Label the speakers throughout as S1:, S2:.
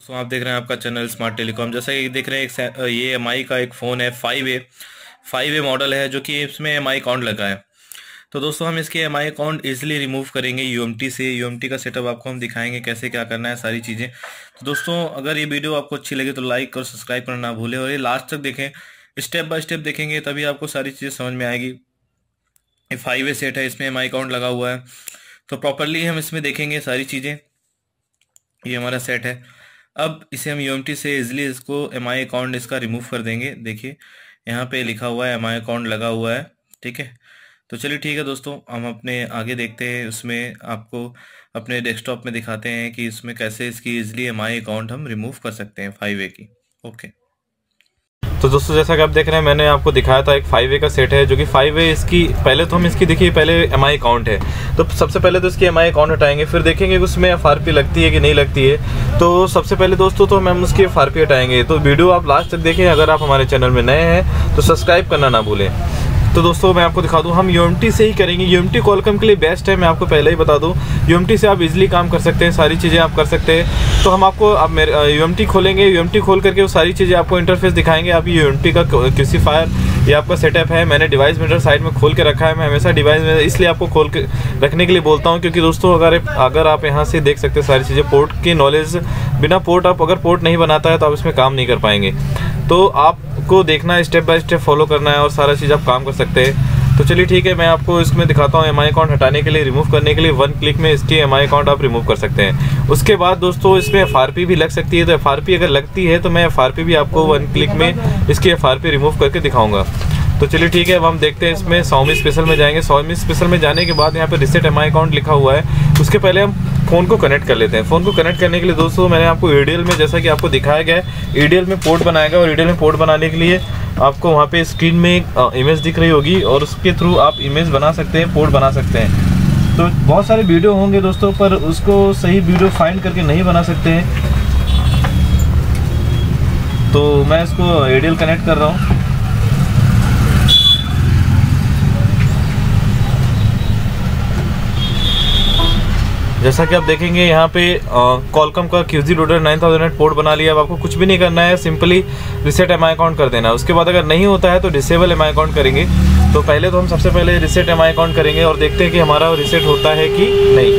S1: तो आप देख रहे हैं आपका चैनल स्मार्ट टेलीकॉम। जैसा कि देख रहे हैं ये MI का एक फ़ोन है 5A मॉडल है, जो कि इसमें MI अकाउंट लगा है। तो दोस्तों हम इसके MI अकाउंट इजीली रिमूव करेंगे UMT से। UMT का सेटअप आपको हम दिखाएंगे कैसे क्या करना है, सारी चीज़ें। तो दोस्तों अगर ये वीडियो आपको अच्छी लगे तो लाइक और सब्सक्राइब करना ना भूलें, और ये लास्ट तक देखें, स्टेप बाय स्टेप देखेंगे तभी आपको सारी चीज़ें समझ में आएगी। ये 5A सेट है, इसमें MI अकाउंट लगा हुआ है, तो प्रॉपरली हम इसमें देखेंगे सारी चीज़ें। ये हमारा सेट है। अब इसे हम UMT से इजीली इसको MI अकाउंट इसका रिमूव कर देंगे। देखिए यहाँ पे लिखा हुआ है MI अकाउंट लगा हुआ है, ठीक है। तो चलिए ठीक है दोस्तों, हम अपने आगे देखते हैं। उसमें आपको अपने डेस्कटॉप में दिखाते हैं कि इसमें कैसे इसकी इजीली MI अकाउंट हम रिमूव कर सकते हैं 5A की। ओके। तो दोस्तों जैसा कि आप देख रहे हैं, मैंने आपको दिखाया था एक 5A का सेट है, जो कि 5A इसकी पहले तो हम इसकी देखिए पहले MI अकाउंट है। तो सबसे पहले तो इसकी MI अकाउंट हटाएंगे, फिर देखेंगे कि उसमें FRP लगती है कि नहीं लगती है। तो सबसे पहले दोस्तों तो हम उसकी FRP हटाएंगे। तो वीडियो आप लास्ट तक देखें। अगर आप हमारे चैनल में नए हैं तो सब्सक्राइब करना ना भूलें। तो दोस्तों मैं आपको दिखा दूं, हम UMT से ही करेंगे। UMT क्वालकॉम के लिए बेस्ट है, मैं आपको पहले ही बता दूं। UMT से आप इजीली काम कर सकते हैं, सारी चीज़ें आप कर सकते हैं। तो हम आपको अब मेरे UMT खोलेंगे। UMT खोल करके वो सारी चीज़ें आपको इंटरफेस दिखाएंगे। आप UMT का QC-फायर ये आपका सेटअप है। मैंने डिवाइस मीटर साइड में खोल के रखा है। मैं हमेशा डिवाइस में इसलिए आपको खोल के रखने के लिए बोलता हूँ, क्योंकि दोस्तों अगर आप यहाँ से देख सकते हैं सारी चीज़ें। पोर्ट की नॉलेज बिना पोर्ट आप अगर पोर्ट नहीं बनाता है तो आप इसमें काम नहीं कर पाएंगे। तो आपको देखना है, स्टेप बाय स्टेप फॉलो करना है, और सारा चीज़ आप काम कर सकते हैं। तो चलिए ठीक है, मैं आपको इसमें दिखाता हूँ MI अकाउंट हटाने के लिए, रिमूव करने के लिए 1 क्लिक में इसकी MI अकाउंट आप रिमूव कर सकते हैं। उसके बाद दोस्तों इसमें FRP भी लग सकती है। तो FRP अगर लगती है तो मैं FRP भी आपको 1 क्लिक में इसकी FRP रिमूव करके दिखाऊंगा। तो चलिए ठीक है, अब हम देखते हैं इसमें Xiaomi स्पेशल में जाएंगे। Xiaomi स्पेशल में जाने के बाद यहाँ पे रिसेट MI अकाउंट लिखा हुआ है। उसके पहले हम फ़ोन को कनेक्ट कर लेते हैं। फ़ोन को कनेक्ट करने के लिए दोस्तों मैंने आपको ADL में, जैसा कि आपको दिखाया गया है, ADL में पोर्ट बनाया गया। और ADL में पोर्ट बनाने के लिए आपको वहाँ पे स्क्रीन में एक इमेज दिख रही होगी, और उसके थ्रू आप इमेज बना सकते हैं, पोर्ट बना सकते हैं। तो बहुत सारे वीडियो होंगे दोस्तों, पर उसको सही वीडियो फाइंड करके नहीं बना सकते हैं। तो मैं इसको ADL कनेक्ट कर रहा हूँ। जैसा कि आप देखेंगे यहाँ पे क्वालकॉम का QC लोडर 9008 पोर्ट बना लिया। अब आपको कुछ भी नहीं करना है, सिंपली रिसेट MI अकाउंट कर देना है। उसके बाद अगर नहीं होता है तो डिसेबल MI अकाउंट करेंगे। तो पहले तो हम सबसे पहले रिसेट MI अकाउंट करेंगे और देखते हैं कि हमारा रिसेट होता है कि नहीं।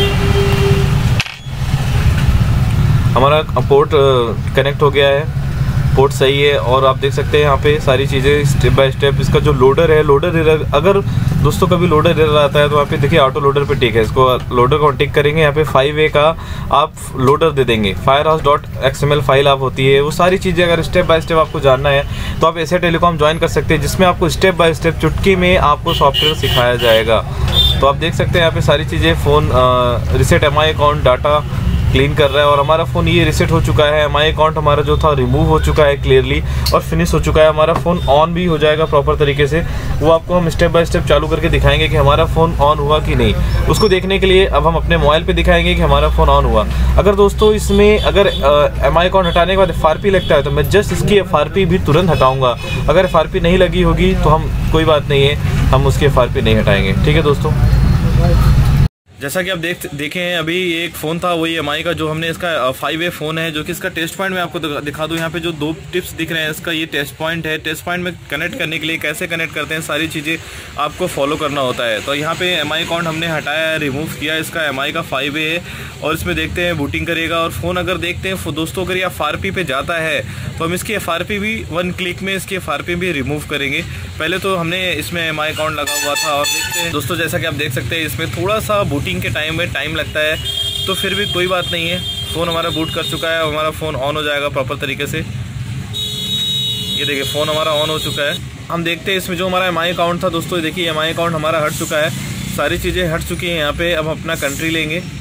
S1: हमारा पोर्ट कनेक्ट हो गया है, पोर्ट सही है, और आप देख सकते हैं यहाँ पे सारी चीज़ें स्टेप बाय स्टेप। इसका जो लोडर है, लोडर एरर, अगर दोस्तों कभी लोडर एरर आता है तो यहाँ पे देखिए ऑटो लोडर पे टिक है। इसको लोडर को टिक करेंगे। यहाँ पे 5A का आप लोडर दे देंगे। firehouse.xml फाइल आप होती है, वो सारी चीज़ें अगर स्टेप बाय स्टेप आपको जानना है तो आप ऐसे टेलीकॉम ज्वाइन कर सकते हैं, जिसमें आपको स्टेप बाय स्टेप चुटकी में आपको सॉफ्टवेयर सिखाया जाएगा। तो आप देख सकते हैं यहाँ पे सारी चीज़ें। Phone reset MI account data clean कर रहा है, और हमारा फ़ोन ये रिसेट हो चुका है। MI अकाउंट हमारा जो था रिमूव हो चुका है क्लियरली, और फिनिश हो चुका है। हमारा फ़ोन ऑन भी हो जाएगा प्रॉपर तरीके से। वो आपको हम स्टेप बाय स्टेप चालू करके दिखाएंगे कि हमारा फ़ोन ऑन हुआ कि नहीं। उसको देखने के लिए अब हम अपने मोबाइल पे दिखाएंगे कि हमारा फ़ोन ऑन हुआ। अगर दोस्तों इसमें अगर MI अकाउंट हटाने के बाद FRP लगता है तो मैं जस्ट इसकी FRP भी तुरंत हटाऊँगा। अगर FRP नहीं लगी होगी तो हम कोई बात नहीं है, हम उसकी FRP नहीं हटाएँगे। ठीक है दोस्तों, जैसा कि आप देखें हैं, अभी ये एक फ़ोन था, वही MI का, जो हमने इसका 5A फ़ोन है, जो कि इसका टेस्ट पॉइंट मैं आपको दिखा दूं। यहाँ पे जो 2 टिप्स दिख रहे हैं, इसका ये टेस्ट पॉइंट है। टेस्ट पॉइंट में कनेक्ट करने के लिए कैसे कनेक्ट करते हैं, सारी चीज़ें आपको फॉलो करना होता है। तो यहाँ पे MI अकाउंट हमने हटाया है, रिमूव किया। इसका MI का 5A है, और इसमें देखते हैं बूटिंग करेगा। और फ़ोन अगर देखते हैं दोस्तों, अगर ये FRP पे जाता है तो हम इसकी FRP भी 1 क्लिक में इसकी FRP भी रिमूव करेंगे। पहले तो हमने इसमें MI अकाउंट लगा हुआ था, और देखते हैं दोस्तों, जैसा कि आप देख सकते हैं इसमें थोड़ा सा बूटिंग के टाइम में टाइम लगता है, तो फिर भी कोई बात नहीं है। फ़ोन हमारा बूट कर चुका है, हमारा फ़ोन ऑन हो जाएगा प्रॉपर तरीके से। ये देखिए फ़ोन हमारा ऑन हो चुका है। हम देखते हैं इसमें जो हमारा MI अकाउंट था दोस्तों, देखिए MI अकाउंट हमारा हट चुका है, सारी चीज़ें हट चुकी हैं। यहाँ पे अब हम अपना कंट्री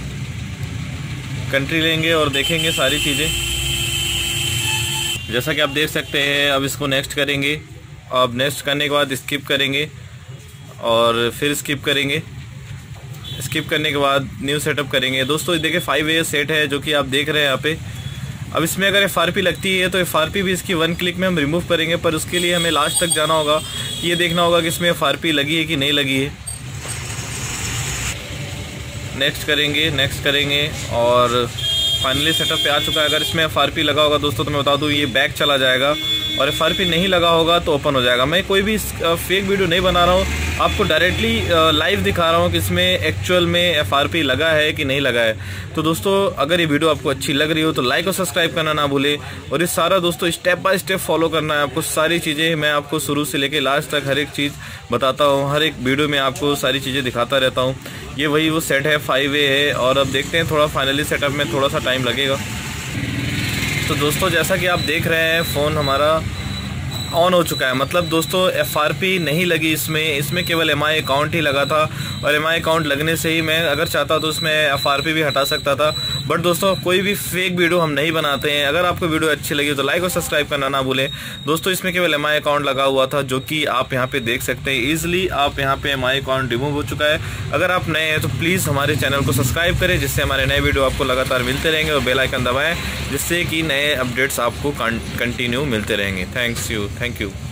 S1: लेंगे और देखेंगे सारी चीज़ें। जैसा कि आप देख सकते हैं, अब इसको नेक्स्ट करेंगे। अब नेक्स्ट करने के बाद स्किप करेंगे, और फिर स्किप करेंगे। स्किप करने के बाद न्यू सेटअप करेंगे। दोस्तों देखिए 5A सेट है, जो कि आप देख रहे हैं यहाँ पे। अब इसमें अगर FRP लगती है तो FRP भी इसकी 1 क्लिक में हम रिमूव करेंगे, पर उसके लिए हमें लास्ट तक जाना होगा। ये देखना होगा कि इसमें FRP लगी है कि नहीं लगी है। नेक्स्ट करेंगे और फाइनली सेटअप पे आ चुका है। अगर इसमें FRP लगा होगा दोस्तों तो मैं बता दूं ये बैक चला जाएगा, और FRP नहीं लगा होगा तो ओपन हो जाएगा। मैं कोई भी फेक वीडियो नहीं बना रहा हूँ, आपको डायरेक्टली लाइव दिखा रहा हूँ कि इसमें एक्चुअल में FRP लगा है कि नहीं लगा है। तो दोस्तों अगर ये वीडियो आपको अच्छी लग रही हो तो लाइक और सब्सक्राइब करना ना भूले, और ये सारा दोस्तों स्टेप बाय स्टेप फॉलो करना है आपको। सारी चीज़ें मैं आपको शुरू से लेके लास्ट तक हर एक चीज़ बताता हूँ, हर एक वीडियो में आपको सारी चीज़ें दिखाता रहता हूँ। ये वही वो सेट है, 5A है, और अब देखते हैं थोड़ा फाइनली सेटअप में थोड़ा सा टाइम लगेगा। तो दोस्तों जैसा कि आप देख रहे हैं फ़ोन हमारा ऑन हो चुका है, मतलब दोस्तों FRP नहीं लगी इसमें केवल MI अकाउंट ही लगा था, और MI अकाउंट लगने से ही मैं अगर चाहता तो उसमें FRP भी हटा सकता था। बट दोस्तों कोई भी फेक वीडियो हम नहीं बनाते हैं। अगर आपको वीडियो अच्छी लगी तो लाइक और सब्सक्राइब करना ना भूलें। दोस्तों इसमें केवल MI अकाउंट लगा हुआ था, जो कि आप यहाँ पे देख सकते हैं ईजिली। आप यहाँ पे MI अकाउंट रिमूव हो चुका है। अगर आप नए हैं तो प्लीज़ हमारे चैनल को सब्सक्राइब करें, जिससे हमारे नए वीडियो आपको लगातार मिलते रहेंगे, और बेल आइकन दबाएँ जिससे कि नए अपडेट्स आपको कंटिन्यू मिलते रहेंगे। Thank you.